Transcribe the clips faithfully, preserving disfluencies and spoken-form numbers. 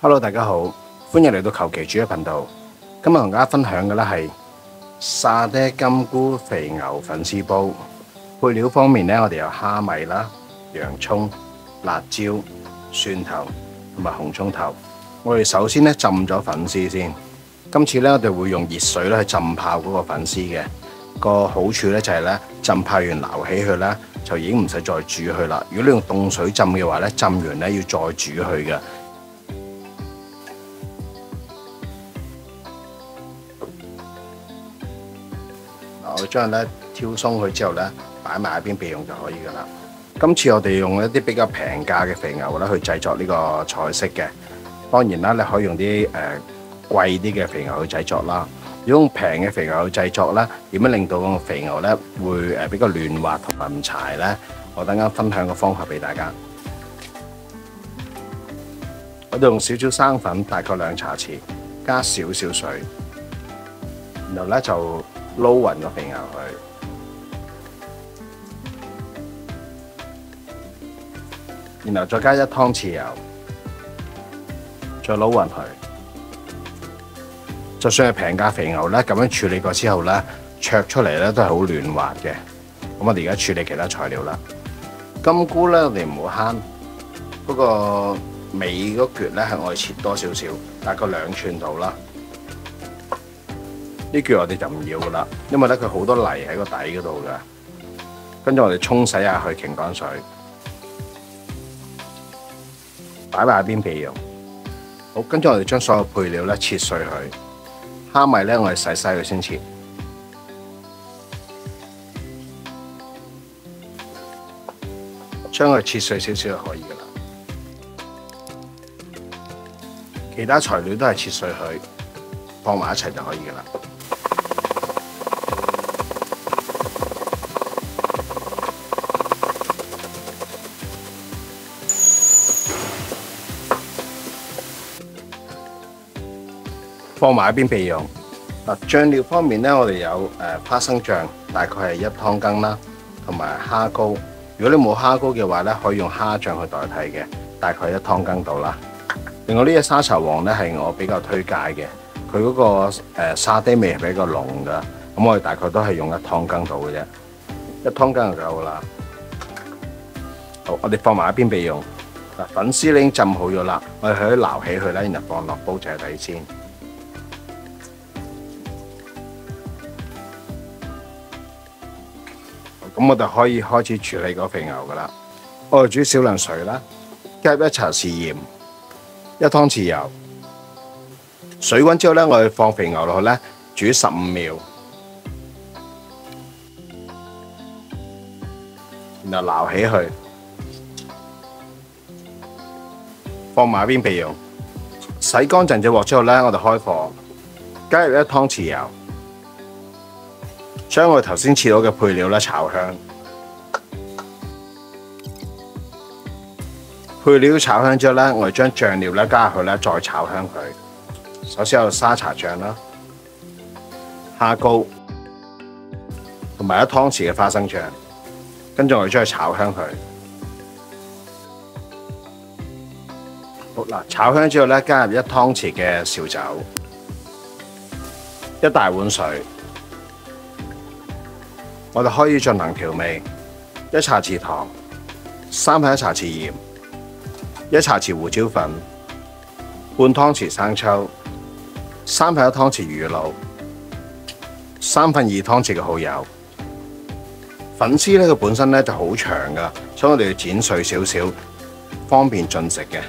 Hello， 大家好，歡迎嚟到求其煮嘅頻道。今日同大家分享嘅咧係沙爹金菇肥牛粉絲煲。配料方面咧，我哋有蝦米啦、洋葱、辣椒、蒜頭同埋紅葱頭。我哋首先咧浸咗粉絲先。今次咧我哋會用熱水咧去浸泡嗰個粉絲嘅。個好處咧就係咧浸泡完撈起佢咧，就已經唔使再煮佢啦。如果你用凍水浸嘅話咧，浸完咧要再煮佢嘅。我將咧挑鬆佢之後咧，擺埋一邊備用就可以噶啦。今次我哋用一啲比較平價嘅肥牛啦，去製作呢個菜式嘅。當然啦，你可以用啲誒貴啲嘅肥牛去製作啦。如果用平嘅肥牛去製作咧，點樣令到個肥牛咧會誒比較嫩滑同埋唔柴咧？我等間分享個方法俾大家。我哋用少少生粉，大概兩茶匙，加少少水，然後咧就撈勻個肥牛佢，然後再加一湯匙油，再撈勻佢。就算係平價肥牛咧，咁樣處理過之後咧，灼出嚟咧都係好嫩滑嘅。咁我哋而家處理其他材料啦。金菇咧，我哋唔好慳，嗰個尾嗰橛咧係我哋切多少少，大概兩寸度啦。呢橛我哋就唔要噶啦，因為咧佢好多泥喺個底嗰度噶。跟住我哋沖洗下去，擎乾水，擺埋一邊備用。好，跟住我哋將所有配料咧切碎佢。蝦米咧，我哋洗洗佢先切。將佢切碎少少就可以噶啦。其他材料都係切碎佢，放埋一齊就可以噶啦。放埋一邊備用。嗱，醬料方面咧，我哋有誒花生醬，大概係一湯羹啦，同埋蝦膏。如果你冇蝦膏嘅話咧，可以用蝦醬去代替嘅，大概一湯羹到啦。另外呢隻沙茶黃咧係我比較推介嘅，佢嗰個誒沙爹味係比較濃噶。咁我哋大概都係用一湯羹到嘅啫，一湯羹就夠啦。好，我哋放埋一邊備用。嗱，粉絲已經浸好咗啦，我哋可以撈起佢啦，然後放落煲仔底先。咁我哋可以開始處理個肥牛噶啦。我哋煮少量水啦，加入一茶匙鹽，一湯匙油。水滾之後咧，我哋放肥牛落去咧，煮十五秒，然後撈起佢，放埋一邊備用。洗乾淨隻鑊之後咧，我哋開火，加入一湯匙油。將我哋頭先切好嘅配料咧炒香，配料炒香之後咧，我哋將醬料咧加入去咧，再炒香佢。首先有沙茶醬啦、蝦膏同埋一湯匙嘅花生醬，跟住我哋將佢炒香佢。好啦，炒香之後咧，加入一湯匙嘅紹酒，一大碗水。我哋可以進行調味，一茶匙糖，三分一茶匙鹽，一茶匙胡椒粉，半湯匙生抽，三分一湯匙魚露，三分二湯匙嘅蠔油。粉絲咧，佢本身咧就好長噶，所以我哋要剪碎少少，方便進食嘅。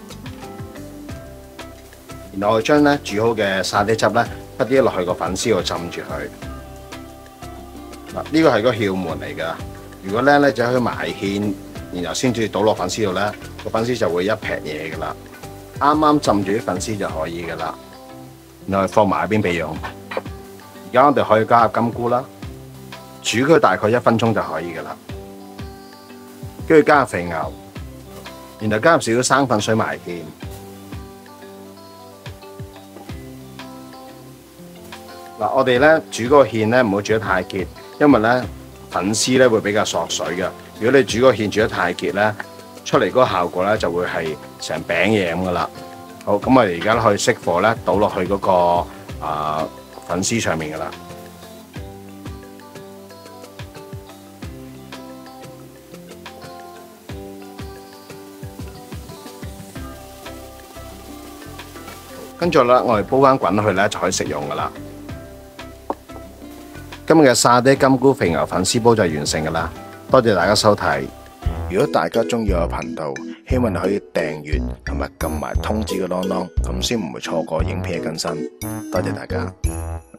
然後我哋將咧煮好嘅沙爹汁咧，不啲落去個粉絲度浸住佢。呢個係個竅門嚟㗎。如果咧咧就去埋芡，然後先至倒落粉絲度咧，個粉絲就會一撇嘢㗎啦。啱啱浸住啲粉絲就可以㗎啦。然後放埋一邊備用。而家我哋可以加入金菇啦，煮佢大概一分鐘就可以㗎啦。跟住加入肥牛，然後加入少少生粉水埋芡。嗱，我哋咧煮嗰個芡咧唔好煮得太結。因為咧粉絲咧會比較索水嘅，如果你煮個芡煮得太結咧，出嚟嗰個效果咧就會係成餅嘢咁噶啦。 好，咁我哋而家可以熄火咧，倒落去嗰、那個啊、呃、粉絲上面噶啦。跟住咧，我哋煲翻滾去咧就可以食用噶啦。今日嘅沙爹金菇肥牛粉絲煲就完成噶啦，多謝大家收睇。如果大家中意我頻道，希望你可以訂閱同埋撳埋通知嘅啷啷，咁先唔會錯過影片嘅更新。多謝大家。